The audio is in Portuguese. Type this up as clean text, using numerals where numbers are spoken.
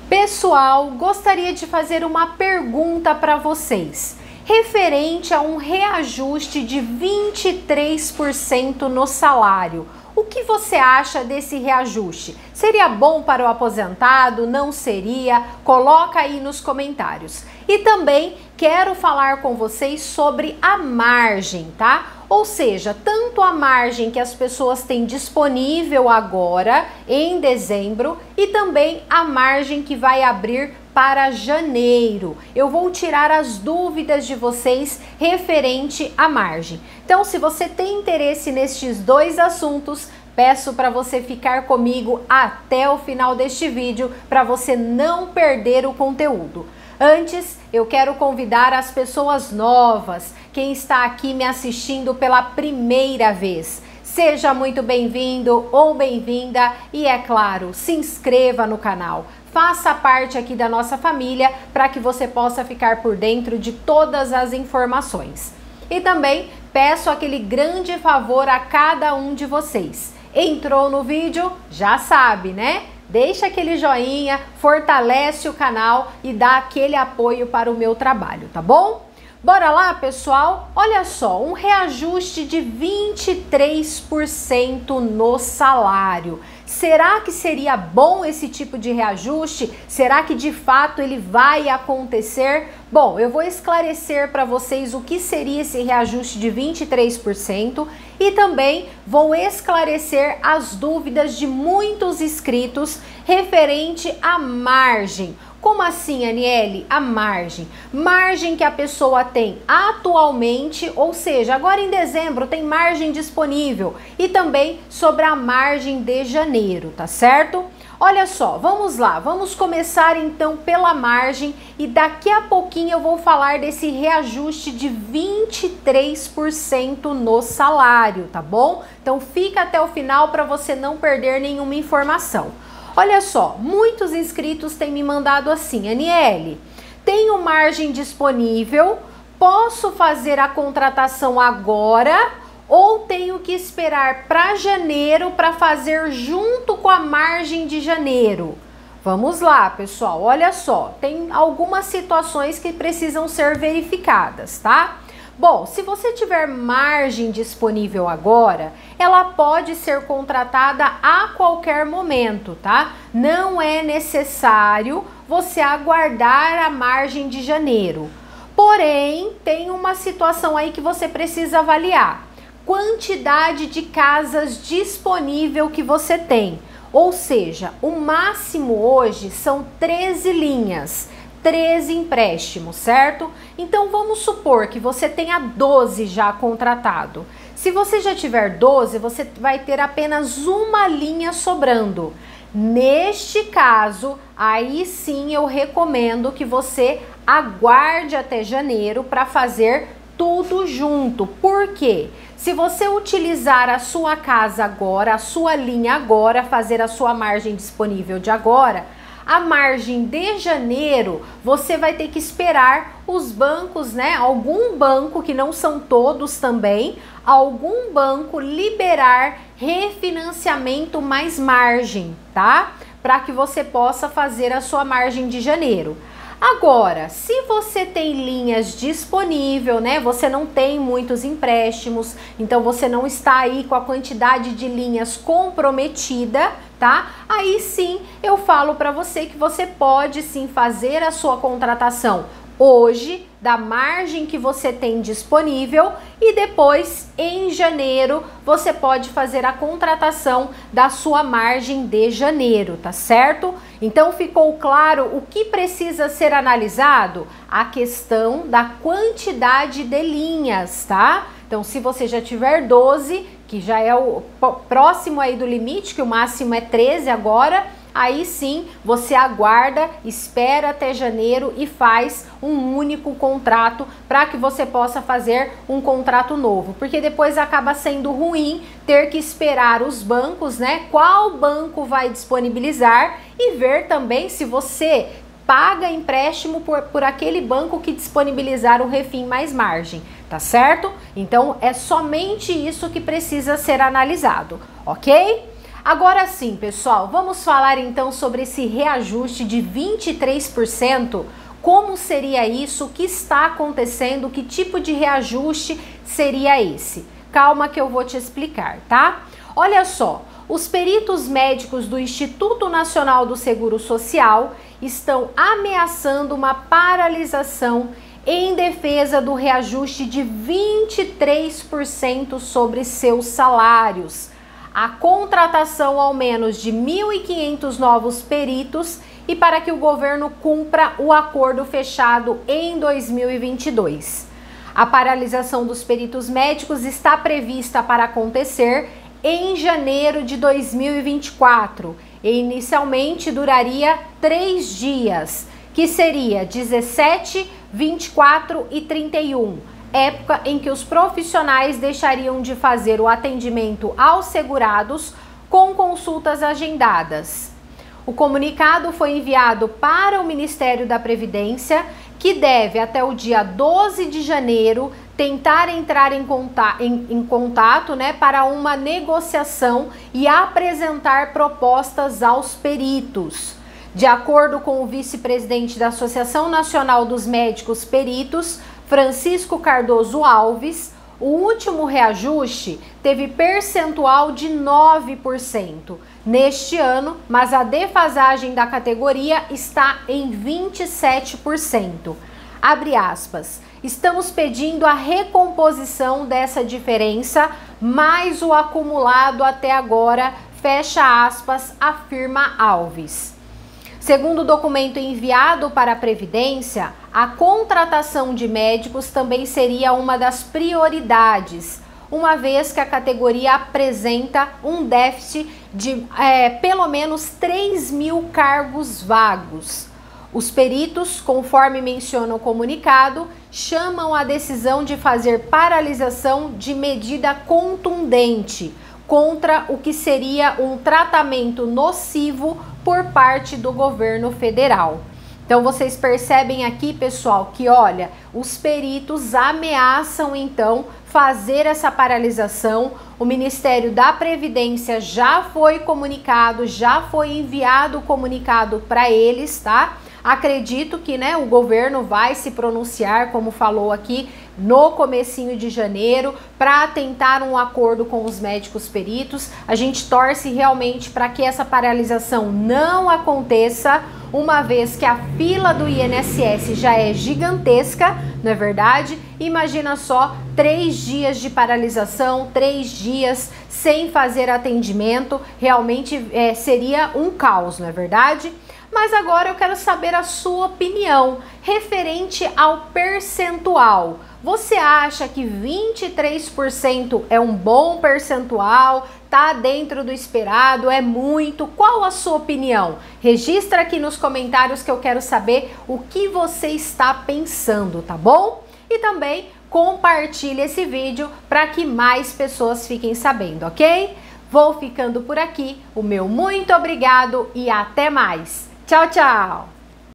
Pessoal, gostaria de fazer uma pergunta para vocês, referente a um reajuste de 23% no salário. O que você acha desse reajuste? Seria bom para o aposentado? Não seria? Coloca aí nos comentários. E também quero falar com vocês sobre a margem, tá? Ou seja, tanto a margem que as pessoas têm disponível agora, em dezembro, e também a margem que vai abrir para janeiro. Eu vou tirar as dúvidas de vocês referente à margem. Então, se você tem interesse nestes dois assuntos, peço para você ficar comigo até o final deste vídeo, para você não perder o conteúdo. Antes, eu quero convidar as pessoas novas, quem está aqui me assistindo pela primeira vez. Seja muito bem-vindo ou bem-vinda e, é claro, se inscreva no canal. Faça parte aqui da nossa família para que você possa ficar por dentro de todas as informações. E também peço aquele grande favor a cada um de vocês. Entrou no vídeo? Já sabe, né? Deixa aquele joinha, fortalece o canal e dá aquele apoio para o meu trabalho, tá bom? Bora lá, pessoal? Olha só, um reajuste de 23% no salário. Será que seria bom esse tipo de reajuste? Será que de fato ele vai acontecer? Bom, eu vou esclarecer para vocês o que seria esse reajuste de 23% e também vou esclarecer as dúvidas de muitos inscritos referente à margem. Como assim, Aniele? A margem. Margem que a pessoa tem atualmente, ou seja, agora em dezembro tem margem disponível, e também sobre a margem de janeiro, tá certo? Olha só, vamos lá, vamos começar então pela margem e daqui a pouquinho eu vou falar desse reajuste de 23% no salário, tá bom? Então fica até o final para você não perder nenhuma informação. Olha só, muitos inscritos têm me mandado assim: Aniele, tenho margem disponível, posso fazer a contratação agora ou tenho que esperar para janeiro para fazer junto com a margem de janeiro? Vamos lá, pessoal, olha só, tem algumas situações que precisam ser verificadas, tá? Bom, se você tiver margem disponível agora, ela pode ser contratada a qualquer momento, tá? Não é necessário você aguardar a margem de janeiro. Porém, tem uma situação aí que você precisa avaliar. Quantidade de casas disponível que você tem. Ou seja, o máximo hoje são 13 linhas. 13 empréstimos, certo? Então vamos supor que você tenha 12 já contratado. Se você já tiver 12, você vai ter apenas uma linha sobrando. Neste caso, aí sim eu recomendo que você aguarde até janeiro para fazer tudo junto. Por quê? Se você utilizar a sua casa agora, a sua linha agora, fazer a sua margem disponível de agora, a margem de janeiro, você vai ter que esperar os bancos, né? Algum banco, que não são todos também, algum banco liberar refinanciamento mais margem, tá? Para que você possa fazer a sua margem de janeiro. Agora, se você tem linhas disponível, né? Você não tem muitos empréstimos, então você não está aí com a quantidade de linhas comprometida, tá? Aí sim eu falo para você que você pode sim fazer a sua contratação hoje, da margem que você tem disponível, e depois em janeiro você pode fazer a contratação da sua margem de janeiro, tá certo? Então ficou claro o que precisa ser analisado? A questão da quantidade de linhas, tá? Então se você já tiver 12, que já é o próximo aí do limite, que o máximo é 13 agora, aí sim você aguarda, espera até janeiro e faz um único contrato para que você possa fazer um contrato novo, porque depois acaba sendo ruim ter que esperar os bancos, né? Qual banco vai disponibilizar, e ver também se você paga empréstimo por aquele banco que disponibilizar o refim mais margem, tá certo? Então é somente isso que precisa ser analisado, ok? Agora sim, pessoal, vamos falar então sobre esse reajuste de 23%. Como seria isso? O que está acontecendo? Que tipo de reajuste seria esse? Calma que eu vou te explicar, tá? Olha só, os peritos médicos do Instituto Nacional do Seguro Social estão ameaçando uma paralisação em defesa do reajuste de 23% sobre seus salários, a contratação ao menos de 1.500 novos peritos e para que o governo cumpra o acordo fechado em 2022. A paralisação dos peritos médicos está prevista para acontecer em janeiro de 2024 e inicialmente duraria 3 dias, que seria 17, 24 e 31, época em que os profissionais deixariam de fazer o atendimento aos segurados com consultas agendadas. O comunicado foi enviado para o Ministério da Previdência, que deve, até o dia 12 de janeiro, tentar entrar em contato, para uma negociação e apresentar propostas aos peritos. De acordo com o vice-presidente da Associação Nacional dos Médicos Peritos, Francisco Cardoso Alves, o último reajuste teve percentual de 9% neste ano, mas a defasagem da categoria está em 27%. Abre aspas. Estamos pedindo a recomposição dessa diferença, mais o acumulado até agora, fecha aspas, afirma Alves. Segundo o documento enviado para a Previdência, a contratação de médicos também seria uma das prioridades, uma vez que a categoria apresenta um déficit de pelo menos 3.000 cargos vagos. Os peritos, conforme menciona o comunicado, chamam a decisão de fazer paralisação de medida contundente contra o que seria um tratamento nocivo por parte do governo federal. Então vocês percebem aqui, pessoal, que olha, os peritos ameaçam então fazer essa paralisação. O Ministério da Previdência já foi comunicado, já foi enviado o comunicado para eles, tá? Acredito que o governo vai se pronunciar, como falou aqui, no comecinho de janeiro, para tentar um acordo com os médicos peritos. A gente torce realmente para que essa paralisação não aconteça, uma vez que a fila do INSS já é gigantesca, não é verdade? Imagina só, 3 dias de paralisação, 3 dias sem fazer atendimento, realmente seria um caos, não é verdade? Mas agora eu quero saber a sua opinião referente ao percentual. Você acha que 23% é um bom percentual? Tá dentro do esperado? É muito? Qual a sua opinião? Registra aqui nos comentários que eu quero saber o que você está pensando, tá bom? E também compartilhe esse vídeo para que mais pessoas fiquem sabendo, ok? Vou ficando por aqui. O meu muito obrigado e até mais. Tchau, tchau!